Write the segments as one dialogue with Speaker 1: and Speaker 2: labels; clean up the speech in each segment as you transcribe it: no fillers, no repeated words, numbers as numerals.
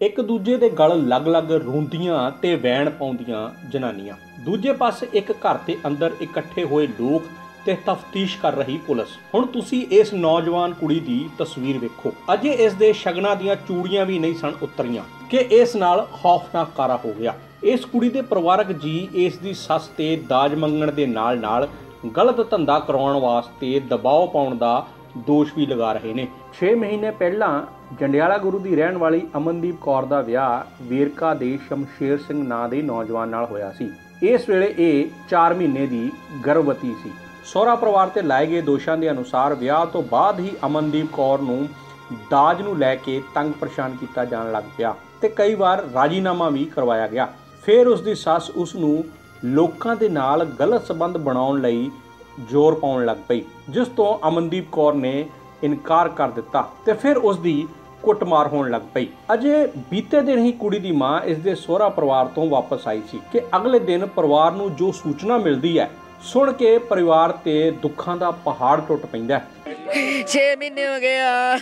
Speaker 1: ਇੱਕ ਦੂਜੇ ਦੇ ਗਲ ਲੱਗ-ਲੱਗ ਰੋਂਦੀਆਂ ਤੇ ਵੈਣ ਪਾਉਂਦੀਆਂ ਜਨਾਨੀਆਂ। ਦੂਜੇ ਪਾਸੇ ਇੱਕ ਘਰ ਦੇ ਅੰਦਰ ਇਕੱਠੇ ਹੋਏ ਲੋਕ ਤੇ ਤਫਤੀਸ਼ ਕਰ ਰਹੀ ਪੁਲਿਸ। ਹੁਣ ਤੁਸੀਂ ਇਸ ਨੌਜਵਾਨ ਕੁੜੀ ਦੀ ਤਸਵੀਰ ਵੇਖੋ। ਅਜੇ ਇਸ ਦੇ ਸ਼ਗਨਾਂ ਦੀਆਂ ਚੂੜੀਆਂ ਵੀ ਨਹੀਂ ਸਨ ਉਤਰੀਆਂ ਕਿ ਇਸ ਨਾਲ ਖੌਫਨਾਕ ਕਾਰਾ ਹੋ ਗਿਆ। ਇਸ ਕੁੜੀ ਦੇ ਪਰਿਵਾਰਕ ਜੀ ਇਸ ਦੀ ਸੱਸ ਤੇ ਦਾਜ ਮੰਗਣ ਦੇ ਨਾਲ ਗਲਤ ਧੰਦਾ ਕਰਾਉਣ ਵਾਸਤੇ ਦਬਾਅ ਪਾਉਣ ਦਾ ਦੋਸ਼ ਵੀ ਲਗਾ ਰਹੇ ਨੇ। 6 ਮਹੀਨੇ ਪਹਿਲਾਂ ਜੰਡਿਆਲਾ ਗੁਰੂ ਦੀ ਰਹਿਣ ਵਾਲੀ ਅਮਨਦੀਪ ਕੌਰ ਦਾ ਵਿਆਹ ਵੇਰਕਾ ਦੇ ਸ਼ਮਸ਼ੇਰ ਸਿੰਘ ਨਾਂ ਦੇ ਨੌਜਵਾਨ ਨਾਲ ਹੋਇਆ ਸੀ। ਇਸ ਵੇਲੇ ਇਹ 4 ਮਹੀਨੇ ਦੀ ਗਰਭਵਤੀ ਸੀ। ਸਹੁਰਾ ਪਰਿਵਾਰ ਤੇ ਲਾਏ ਗਏ ਦੋਸ਼ਾਂ ਦੇ ਅਨੁਸਾਰ ਵਿਆਹ ਤੋਂ ਬਾਅਦ ਹੀ ਅਮਨਦੀਪ ਕੌਰ ਨੂੰ ਦਾਜ ਨੂੰ ਲੈ ਕੇ ਤੰਗ ਪਰੇਸ਼ਾਨ ਕੀਤਾ ਜਾਣ ਲੱਗ ਪਿਆ ਤੇ ਕਈ ਵਾਰ ਰਾਜੀਨਾਮਾ ਵੀ ਕਰਵਾਇਆ ਗਿਆ। ਫਿਰ ਉਸ ਦੀ ਸੱਸ ਉਸ ਨੂੰ ਲੋਕਾਂ ਦੇ ਨਾਲ ਗਲਤ ਸੰਬੰਧ ਬਣਾਉਣ ਲਈ ਜ਼ੋਰ ਪਾਉਣ ਲੱਗ ਪਈ, ਜਿਸ ਤੋਂ ਅਮਨਦੀਪ ਕੌਰ ਨੇ ਇਨਕਾਰ ਕਰ ਦਿੱਤਾ ਤੇ ਫਿਰ ਉਸ ਦੀ ਕੁੱਟਮਾਰ ਹੋਣ ਲੱਗ ਪਈ। ਅਜੇ ਬੀਤੇ ਦਿਨ ਹੀ ਕੁੜੀ ਦੀ ਮਾਂ ਇਸ ਦੇ ਸਹੁਰਾ ਪਰਿਵਾਰ ਤੋਂ ਵਾਪਸ ਆਈ ਸੀ ਕਿ ਅਗਲੇ ਦਿਨ ਪਰਿਵਾਰ ਨੂੰ ਜੋ ਸੂਚਨਾ ਮਿਲਦੀ ਹੈ, ਸੁਣ ਕੇ ਪਰਿਵਾਰ ਤੇ ਦੁੱਖਾਂ ਦਾ ਪਹਾੜ ਟੁੱਟ ਪੈਂਦਾ।
Speaker 2: 6 ਮਹੀਨੇ ਹੋ ਗਏ ਆ।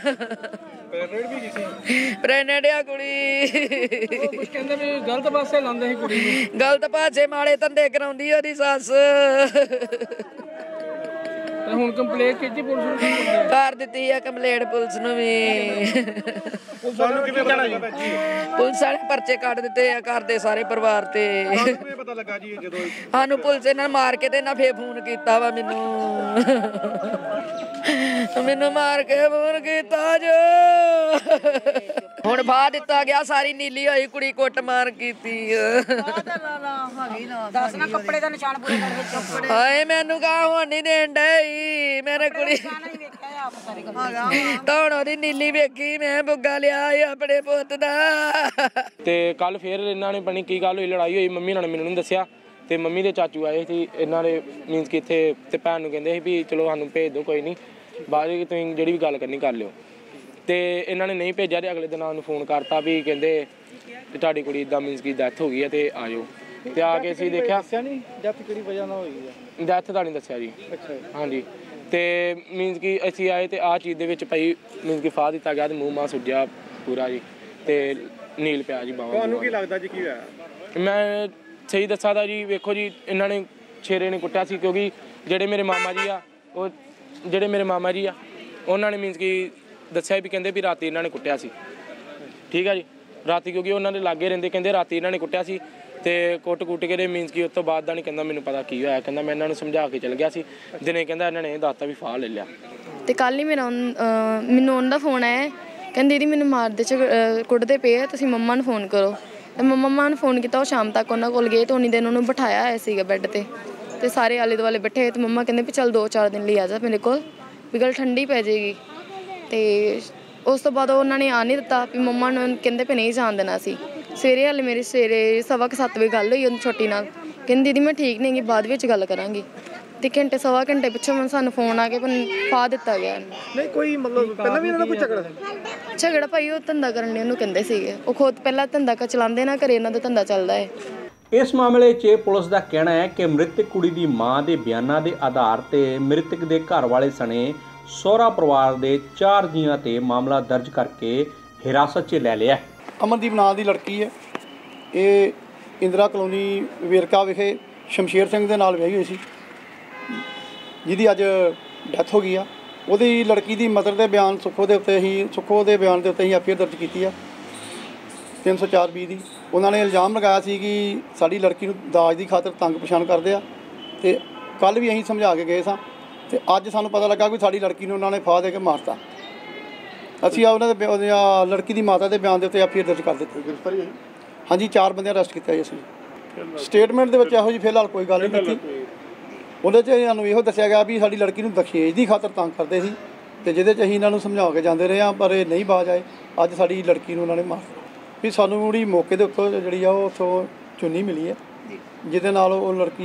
Speaker 2: ਪ੍ਰੈਗਨੈਂਟ ਆ ਕੁੜੀ।
Speaker 3: ਕੁਝ ਕਹਿੰਦੇ ਵੀ ਗਲਤ ਪਾਸੇ ਲਾਉਂਦੇ ਸੀ ਕੁੜੀ ਨੂੰ।
Speaker 2: ਗਲਤ ਪਾਸੇ ਮਾੜੇ ਧੰਦੇ ਕਰਾਉਂਦੀ ਉਹਦੀ ਸੱਸ।
Speaker 3: ਤੇ ਹੁਣ ਕੰਪਲੇਂਟ ਕੀਤੀ ਪੁਲਿਸ ਨੂੰ?
Speaker 2: ਕਰ ਦਿੱਤੀ ਆ ਕੰਪਲੇਂਟ ਪੁਲਿਸ ਨੂੰ ਵੀ।
Speaker 3: ਸਾਨੂੰ ਕਿਵੇਂ ਪਤਾ ਜੀ?
Speaker 2: ਪੁਲਿਸ ਵਾਲੇ ਪਰਚੇ ਕੱਢ ਦਿੱਤੇ ਆ ਘਰ ਦੇ ਸਾਰੇ ਪਰਿਵਾਰ ਤੇ।
Speaker 3: ਕਿਵੇਂ ਪਤਾ ਲੱਗਾ ਜੀ ਜਦੋਂ
Speaker 2: ਸਾਨੂੰ ਪੁਲਿਸ ਇਹਨਾਂ ਮਾਰ ਕੇ ਤੇ ਇਹਨਾਂ ਫੇਰ ਫੋਨ ਕੀਤਾ ਵਾ ਮੈਨੂੰ ਮਾਰ ਕੇ ਫੋਨ ਕੀਤਾ ਜੋ। ਹੁਣ ਬਾਹਰ ਦਿੱਤਾ ਗਿਆ, ਸਾਰੀ ਨੀਲੀ ਹੋਈ ਕੁੜੀ, ਕੁੱਟ ਮਾਰ ਕੀਤੀ।
Speaker 4: ਦੱਸ ਨਾ ਕੱਪੜੇ ਦਾ ਨਿਸ਼ਾਨ ਪੂਰੇ ਕਰ।
Speaker 2: ਹਾਏ ਮੈਨੂੰ ਕਹਾ ਹੁਣ ਨਹੀਂ ਦੇਣ ਡਈ ਮੇਰੇ ਕੁੜੀ। ਤਾਂ ਉਹਦੀ ਨੀਲੀ ਵੇਖੀ ਮੈਂ ਬੁੱਗਾ ਲਿਆ ਆਪਣੇ ਪੁੱਤ ਦਾ।
Speaker 5: ਤੇ ਕੱਲ ਫੇਰ ਇਹਨਾਂ ਨੇ ਬਣੀ ਕੀ ਗੱਲ ਹੋਈ, ਲੜਾਈ ਹੋਈ। ਮੰਮੀ ਨਾਲ ਮੈਨੂੰ ਨਹੀਂ ਦੱਸਿਆ ਤੇ ਮੰਮੀ ਦੇ ਚਾਚੂ ਆਏ ਸੀ ਇਹਨਾਂ ਨੇ, ਮੀਨਸ ਕਿ ਇੱਥੇ ਤੇ ਭੈਣ ਨੂੰ ਕਹਿੰਦੇ ਸੀ ਵੀ ਚਲੋ ਸਾਨੂੰ ਭੇਜ ਦਿਓ, ਕੋਈ ਨਹੀਂ ਬਾਅਦ ਵਿੱਚ ਤੁਸੀਂ ਜਿਹੜੀ ਵੀ ਗੱਲ ਕਰਨੀ ਕਰ ਲਿਓ। ਤੇ ਇਹਨਾਂ ਨੇ ਨਹੀਂ ਭੇਜਿਆ ਤੇ ਅਗਲੇ ਦਿਨ ਉਹਨੂੰ ਫੋਨ ਕਰਤਾ ਵੀ ਕਹਿੰਦੇ ਤੁਹਾਡੀ ਕੁੜੀ ਦਾ ਮੀਨਸ ਕਿ ਡੈਥ ਹੋ ਗਈ ਹੈ ਤੇ ਆ ਜਾਓ। ਤੇ ਆ ਕੇ ਅਸੀਂ ਦੇਖਿਆ
Speaker 3: ਡੈਥ ਕਿਹੜੀ ਵਜ੍ਹਾ ਨਾਲ ਹੋਈ ਹੈ?
Speaker 5: ਡੈਥ ਦਾ ਨਹੀਂ ਦੱਸਿਆ ਜੀ।
Speaker 3: ਅੱਛਾ
Speaker 5: ਹਾਂਜੀ। ਤੇ ਮੀਨਸ ਕਿ ਅਸੀਂ ਆਏ ਤੇ ਆਹ ਚੀਜ਼ ਦੇ ਵਿੱਚ ਭਾਈ ਮੀਨਸ ਕਿ ਫਾਹ ਦਿੱਤਾ ਗਿਆ ਤੇ ਮੂੰਹ ਮਾਂ ਸੁੱਜਿਆ ਪੂਰਾ ਜੀ ਤੇ ਨੀਲ ਪਿਆ ਜੀ ਬਾਹਾਂ।
Speaker 3: ਤੁਹਾਨੂੰ ਕੀ ਲੱਗਦਾ ਜੀ ਕੀ ਹੋਇਆ?
Speaker 5: ਮੈਂ ਸਹੀ ਦੱਸਾਂ ਤਾਂ ਜੀ ਵੇਖੋ ਜੀ, ਇਹਨਾਂ ਨੇ ਛੇਰੇ ਨੇ ਕੁੱਟਿਆ ਸੀ ਕਿਉਂਕਿ ਜਿਹੜੇ ਮੇਰੇ ਮਾਮਾ ਜੀ ਆ ਉਹਨਾਂ ਨੇ ਮੀਨਸ ਕਿ ਦੱਸਿਆ ਵੀ ਕਹਿੰਦੇ ਵੀ ਰਾਤੀ ਇਹਨਾਂ ਨੇ ਕੁੱਟਿਆ ਸੀ। ਠੀਕ ਆ ਜੀ, ਰਾਤੀ ਕਿਉਂਕਿ ਉਹਨਾਂ ਦੇ ਲਾਗੇ ਰਹਿੰਦੇ, ਕਹਿੰਦੇ ਰਾਤੀ ਇਹਨਾਂ ਨੇ ਕੁੱਟਿਆ ਸੀ ਤੇ ਕੁੱਟ ਕੇ ਦੇ ਮੀਨਸ ਕਿ ਉਸ ਤੋਂ ਬਾਅਦ ਦਾ ਨਹੀਂ ਕਹਿੰਦਾ ਮੈਨੂੰ ਪਤਾ ਕੀ ਹੋਇਆ। ਕਹਿੰਦਾ ਮੈਂ ਇਹਨਾਂ ਨੂੰ ਸਮਝਾ ਕੇ ਚਲ ਗਿਆ ਸੀ। ਦਿਨੇ ਕਹਿੰਦਾ ਇਹਨਾਂ ਨੇ ਦਾਤਾ ਵੀ ਫਾਹ ਲੈ ਲਿਆ।
Speaker 6: ਤੇ ਕੱਲ ਹੀ ਮੈਨੂੰ ਉਹਨਾਂ ਦਾ ਫੋਨ ਆਇਆ, ਕਹਿੰਦੇ ਦੀਦੀ ਮੈਨੂੰ ਮਾਰਦੇ ਕੁੱਟਦੇ ਪਏ ਆ, ਤੁਸੀਂ ਮੰਮਾ ਨੂੰ ਫੋਨ ਕਰੋ। ਤੇ ਮੰਮਾ ਨੂੰ ਫੋਨ ਕੀਤਾ, ਉਹ ਸ਼ਾਮ ਤੱਕ ਉਹਨਾਂ ਕੋਲ ਗਏ ਤੇ ਉਨੀ ਦਿਨ ਉਹਨੂੰ ਬਿਠਾਇਆ ਹੋਇਆ ਸੀਗਾ ਬੈੱਡ ਤੇ ਸਾਰੇ ਆਲੇ ਦੁਆਲੇ ਬੈਠੇ। ਤੇ ਮੰਮਾ ਕਹਿੰਦੇ ਵੀ ਚੱਲ 2-4 ਦਿਨ ਲਈ ਆ ਜਾ ਮੇਰੇ ਕੋਲ, ਵੀ ਗੱਲ ਠੰਡੀ ਪੈ ਜਾਏਗੀ। ਤੇ ਉਸ ਤੋਂ ਬਾਅਦ ਉਹਨਾਂ ਨੇ ਆ ਨਹੀਂ ਦਿੱਤਾ, ਵੀ ਮੰਮਾ ਨੂੰ ਕਹਿੰਦੇ ਵੀ ਨਹੀਂ ਜਾਣ ਦੇਣਾ ਸੀ। ਸਵੇਰੇ ਹਾਲੇ ਮੇਰੀ 7:15 ਵਜੇ ਗੱਲ ਹੋਈ ਉਹਦੀ ਛੋਟੀ ਨਾਲ, ਕਹਿੰਦੀ ਦੀਦੀ ਮੈਂ ਠੀਕ ਨਹੀਂ ਗੀ, ਬਾਅਦ ਵਿੱਚ ਗੱਲ ਕਰਾਂਗੀ। ਤੇ ਸਵਾ ਘੰਟੇ ਪਿੱਛੋਂ ਸਾਨੂੰ ਫੋਨ ਆ ਕੇ ਪਾ ਦਿੱਤਾ ਗਿਆ।
Speaker 3: ਨਹੀਂ ਕੋਈ ਮਤਲਬ ਪਹਿਲਾਂ ਵੀ ਇਹਨਾਂ ਦਾ ਕੋਈ ਝਗੜਾ ਸੀ?
Speaker 6: ਝਗੜਾ ਭਾਈ ਉਹ ਧੰਦਾ ਕਰਨ ਲਈ ਉਹਨੂੰ ਕਹਿੰਦੇ ਸੀਗੇ, ਉਹ ਖੁਦ ਪਹਿਲਾਂ ਧੰਦਾ ਚਲਾਉਂਦੇ ਨਾ, ਘਰੇ ਇਹਨਾਂ ਦਾ ਧੰਦਾ ਚੱਲਦਾ ਹੈ।
Speaker 1: ਇਸ ਮਾਮਲੇ 'ਚ ਪੁਲਿਸ ਦਾ ਕਹਿਣਾ ਹੈ ਕਿ ਮ੍ਰਿਤਕ ਕੁੜੀ ਦੀ ਮਾਂ ਦੇ ਬਿਆਨਾਂ ਦੇ ਆਧਾਰ ਤੇ ਮ੍ਰਿਤਕ ਦੇ ਘਰ ਵਾਲੇ ਸਣੇ ਸਹੁਰਾ ਪਰਿਵਾਰ ਦੇ 4 ਜੀਆਂ ਤੇ ਮਾਮਲਾ ਦਰਜ ਕਰਕੇ ਹਿਰਾਸਤ 'ਚ ਲੈ ਲਿਆ।
Speaker 7: ਅਮਨਦੀਪ ਨਾਂ ਦੀ ਲੜਕੀ ਹੈ, ਇਹ ਇੰਦਰਾ ਕਲੋਨੀ ਵੇਰਕਾ ਵਿਖੇ ਸ਼ਮਸ਼ੇਰ ਸਿੰਘ ਦੇ ਨਾਲ ਵਿਆਹੀ ਹੋਈ ਸੀ, ਜਿਹਦੀ ਅੱਜ ਡੈਥ ਹੋ ਗਈ ਆ। ਉਹਦੀ ਲੜਕੀ ਦੀ ਮਦਰ ਦੇ ਬਿਆਨ ਸੁੱਖੋ ਦੇ ਬਿਆਨ ਦੇ ਉੱਤੇ ਹੀ ਐਫਆਈਆਰ ਦਰਜ ਕੀਤੀ ਆ 304(B) ਦੀ। ਉਹਨਾਂ ਨੇ ਇਲਜ਼ਾਮ ਲਗਾਇਆ ਸੀ ਕਿ ਸਾਡੀ ਲੜਕੀ ਨੂੰ ਦਾਜ ਦੀ ਖਾਤਰ ਤੰਗ ਪਛਾਣ ਕਰਦੇ ਆ। ਤੇ ਕੱਲ੍ਹ ਵੀ ਅਸੀਂ ਸਮਝਾ ਕੇ ਗਏ ਸਾਂ ਤੇ ਅੱਜ ਸਾਨੂੰ ਪਤਾ ਲੱਗਾ ਕਿ ਸਾਡੀ ਲੜਕੀ ਨੂੰ ਉਹਨਾਂ ਨੇ ਫਾਹ ਦੇ ਕੇ ਮਾਰਤਾ। ਅਸੀਂ ਉਹਨਾਂ ਦੇ ਲੜਕੀ ਦੀ ਮਾਤਾ ਦੇ ਬਿਆਨ ਦੇ ਉੱਤੇ ਐਫਆਈਆਰ ਦਰਜ ਕਰ ਦਿੱਤੀ। ਗ੍ਰਿਫਤਾਰੀ ਹੋਈ? ਹਾਂਜੀ, 4 ਬੰਦੇ ਅਰੈਸਟ ਕੀਤੇ ਜੀ ਅਸੀਂ। ਸਟੇਟਮੈਂਟ ਦੇ ਵਿੱਚ ਇਹੋ ਜਿਹੀ ਫਿਲਹਾਲ ਕੋਈ ਗੱਲ ਨਹੀਂ ਕੀਤੀ। ਉਹਦੇ 'ਚ ਸਾਨੂੰ ਇਹੋ ਦੱਸਿਆ ਗਿਆ ਵੀ ਸਾਡੀ ਲੜਕੀ ਨੂੰ ਦਖੇਜ ਦੀ ਖਾਤਰ ਤੰਗ ਕਰਦੇ ਸੀ ਤੇ ਜਿਹਦੇ 'ਚ ਅਸੀਂ ਇਹਨਾਂ ਨੂੰ ਸਮਝਾ ਕੇ ਜਾਂਦੇ ਰਹੇ ਹਾਂ, ਪਰ ਇਹ ਨਹੀਂ ਬਾਜ ਆਏ। ਅੱਜ ਸਾਡੀ ਲੜਕੀ ਨੂੰ ਉਹਨਾਂ ਨੇ ਮਾਰ ਵੀ ਸਾਨੂੰ ਜਿਹੜੀ ਮੌਕੇ ਦੇ ਉੱਤੋਂ ਜਿਹੜੀ ਆ ਉਹ ਉੱਥੋਂ ਚੁੰਨੀ ਮਿਲੀ ਹੈ, ਜਿਹਦੇ ਨਾਲ ਉਹ ਲੜਕੀ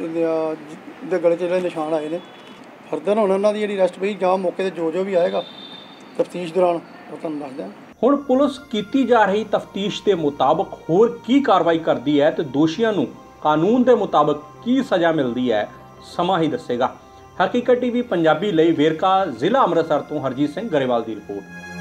Speaker 7: ਦੇ ਗਲੇ 'ਚ ਜਿਹੜੇ ਨਿਸ਼ਾਨ ਆਏ ਨੇ। ਫਰਦਰ ਹੁਣ ਉਹਨਾਂ ਦੀ ਜਿਹੜੀ ਅਰੈਸਟ ਪਈ ਜਾਂ ਮੌਕੇ 'ਤੇ ਜੋ ਵੀ ਆਏਗਾ ਤਫਤੀਸ਼ ਦੌਰਾਨ ਉਹ ਤੁਹਾਨੂੰ ਦੱਸ ਦਿਆਂ।
Speaker 1: ਹੁਣ ਪੁਲਿਸ ਕੀਤੀ ਜਾ ਰਹੀ ਤਫਤੀਸ਼ ਦੇ ਮੁਤਾਬਕ ਹੋਰ ਕੀ ਕਾਰਵਾਈ ਕਰਦੀ ਹੈ ਤੇ ਦੋਸ਼ੀਆਂ ਨੂੰ ਕਾਨੂੰਨ ਦੇ ਮੁਤਾਬਕ ਕੀ ਸਜ਼ਾ ਮਿਲਦੀ ਹੈ, ਸਮਾਂ ਹੀ ਦੱਸੇਗਾ। ਹਕੀਕਤ ਟੀਵੀ ਪੰਜਾਬੀ ਲਈ ਵੇਰਕਾ ਜ਼ਿਲ੍ਹਾ ਅੰਮ੍ਰਿਤਸਰ ਤੋਂ ਹਰਜੀਤ ਸਿੰਘ ਗਰੇਵਾਲ ਦੀ ਰਿਪੋਰਟ।